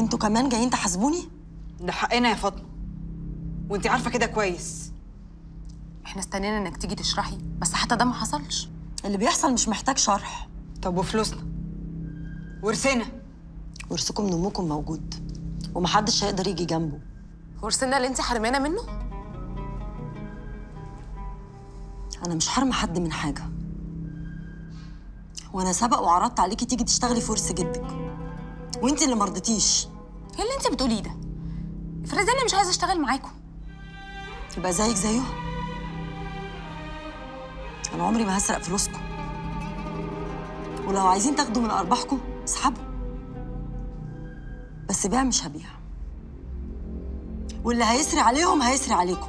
انتوا كمان جايين تحاسبوني؟ ده حقنا يا فاطمه، وانت عارفه كده كويس. احنا استنينا انك تيجي تشرحي، بس حتى ده ما حصلش. اللي بيحصل مش محتاج شرح. طب وفلوسنا ورثنا؟ ورثكم من امكم موجود ومحدش هيقدر يجي جنبه. ورثنا اللي انت حرمانه منه؟ انا مش حارمه حد من حاجه، وانا سبق وعرضت عليكي تيجي تشتغلي في ورث جدك وانت اللي مرضتيش. ايه اللي انت بتقوليه ده؟ افرضي انا مش عايزه اشتغل معاكم. يبقى زيك زيهم. انا عمري ما هسرق فلوسكم، ولو عايزين تاخدوا من ارباحكم اسحبوا، بس بيع مش هبيع، واللي هيسري عليهم هيسري عليكم.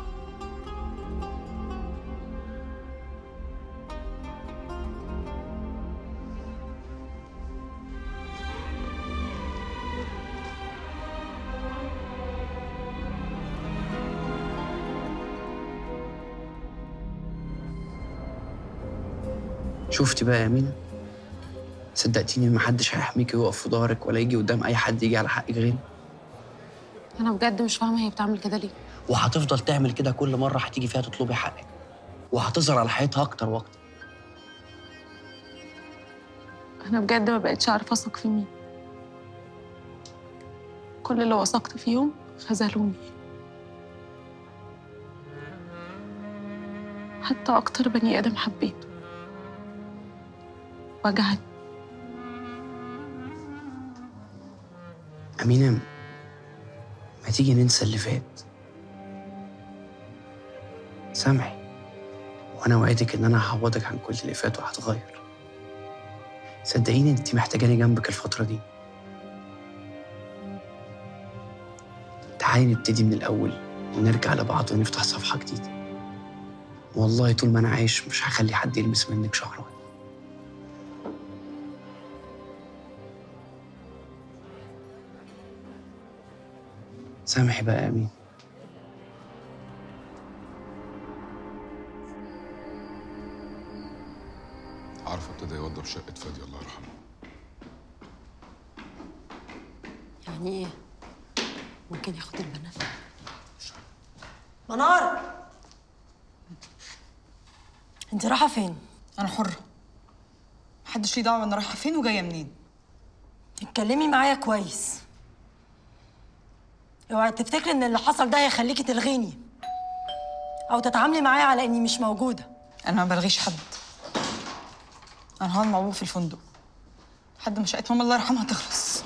شفتي بقى يا أمينة؟ صدقتيني إن محدش هيحميكي ويقف في ظهرك ولا يجي قدام أي حد يجي على حقك غيري؟ انا بجد مش فاهمه هي بتعمل كده ليه. وهتفضل تعمل كده كل مرة هتيجي فيها تطلبي حقك، وهتظهر على حياتها أكتر وأكتر. انا بجد ما بقتش عارفه اثق في مين. كل اللي وثقت فيهم خذلوني. حتى اكتر بني ادم حبيته وجعني. أمينة، ما تيجي ننسى اللي فات. سامحي، وأنا وعدك إن أنا هعوضك عن كل اللي فات وهتغير. صدقيني أنت محتاجاني جنبك الفترة دي. تعالي نبتدي من الأول ونرجع لبعض ونفتح صفحة جديدة. والله طول ما أنا عايش مش هخلي حد يلمس منك شهر واحد. سامحي بقى يا أمين. عارفه ابتدى يوضب شقه فادي الله يرحمه. يعني ايه؟ ممكن ياخد البنات؟ منار، انت رايحه فين؟ انا حره، محدش ليه دعوه انا رايحه فين وجايه منين. اتكلمي معايا كويس. اوعي تفتكري ان اللي حصل ده هيخليكي تلغيني او تتعاملي معايا على اني مش موجوده. انا ما بلغيش حد، انا هقعد مع بابا في الفندق لحد ما شقه ماما الله يرحمها تخلص.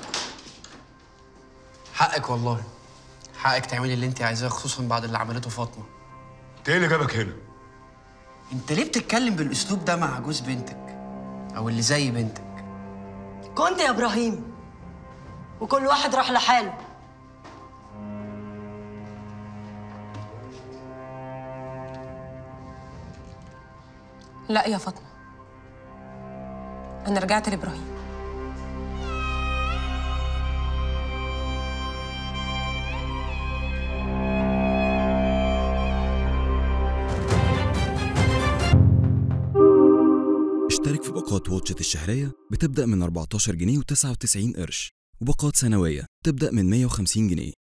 حقك والله، حقك تعملي اللي انت عايزاه، خصوصا بعد اللي عملته فاطمه. انت ايه اللي جابك هنا؟ انت ليه بتتكلم بالاسلوب ده مع جوز بنتك او اللي زي بنتك؟ كنت يا ابراهيم، وكل واحد راح لحاله. لا يا فاطمه، انا رجعت لابراهيم. اشترك في باقات واتشت الشهرية بتبدأ من 14 جنيه و99 قرش، وباقات سنوية تبدأ من 150 جنيه.